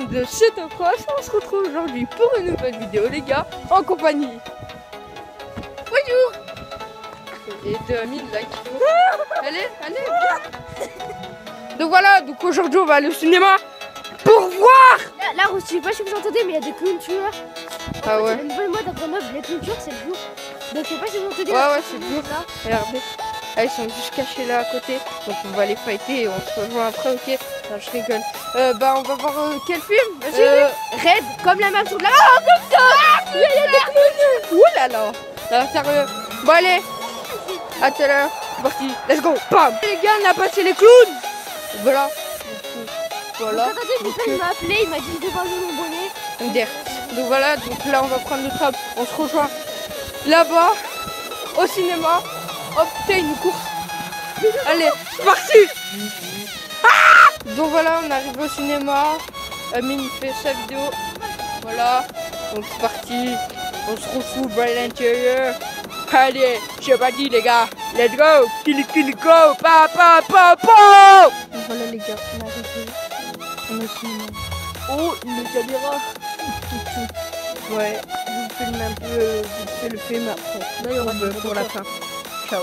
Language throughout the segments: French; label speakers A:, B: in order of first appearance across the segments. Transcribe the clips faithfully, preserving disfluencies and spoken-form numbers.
A: monde, c'est Tocross. On se retrouve aujourd'hui pour une nouvelle vidéo, les gars, en compagnie. Bonjour. Et deux mille likes. Allez, allez, viens. Donc voilà, donc aujourd'hui on va aller au cinéma pour voir.
B: Là, là je sais pas si vous entendez, mais il y a des clowns tueurs.
A: Ah ouais.
B: C'est le nouvel mode à Grenoble, les clowns tueurs, c'est le jour. Donc je sais pas si vous entendez.
A: Ouais, ouais, c'est le jour. Regardez. Ah, ils sont juste cachés là à côté. Donc on va les fighter et on se rejoint après, ok? Non, je rigole. Euh, bah, on va voir euh, quel film? Vas-y.
B: Euh, Red, comme la même sur la. Oh, comme ça.
A: Il y a des clowns. Ouh là là. Alors, sérieux. Bon, allez. À tout à l'heure. C'est parti. Let's go. Bam. Les gars, on a passé les clowns. Voilà. Voilà.
B: Donc, attendez, mon père il m'a appelé, il m'a dit de déposer mon bonnet.
A: M D R. Donc voilà, donc là on va prendre le tram, on se rejoint là-bas, au cinéma. Hop, t'as une course. Allez, c'est parti. Ah, donc voilà, on arrive au cinéma. Amine il fait sa vidéo. Voilà, donc c'est parti. On se retrouve à l'intérieur. Allez, j'ai pas dit les gars. Let's go, kill kill go, pa pa pa pa. Donc voilà les gars, on arrive. On est au cinéma. Oh, le caméra. Ouais, je vous filme un peu, euh, je vous fais le film après. D'ailleurs, on veut pour la fin. Ciao.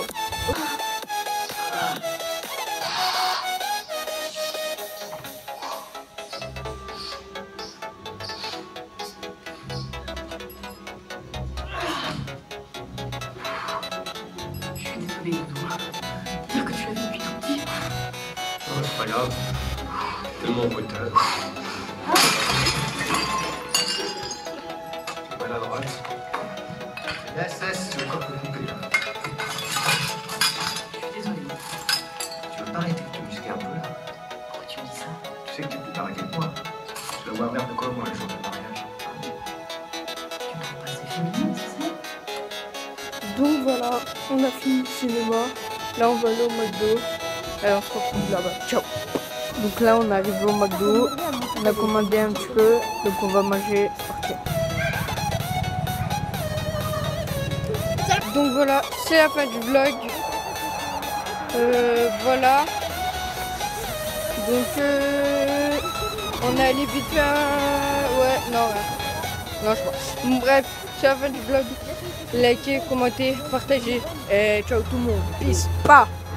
C: Je suis désolée, Doudou. Dire que tu l'as vu depuis tout petit. Non, c'est pas grave. Tellement brutal. À droite. La cesse, tu veux encore te couper là. Je suis désolé. Tu veux pas arrêter de te muscler un peu là? Pourquoi tu me dis ça? Tu sais que tu peux t'arrêter de moi. Tu dois voir merde de quoi moi les jours de mariage. Tu me trouves pas assez féminine, c'est ça?
A: Donc voilà, on a fini le cinéma. Là on va aller au McDo. Allez, on se retrouve là-bas. Ciao. Donc là on arrive au McDo. On a commandé un petit peu. Donc on va manger. Okay. Donc voilà, c'est la fin du vlog. Euh, voilà. Donc euh, on a allé vite faire. Ouais, non, ouais. Non, je crois. Bon, bref, c'est la fin du vlog. Likez, commentez, partagez. Et ciao tout le monde. Peace. Pas.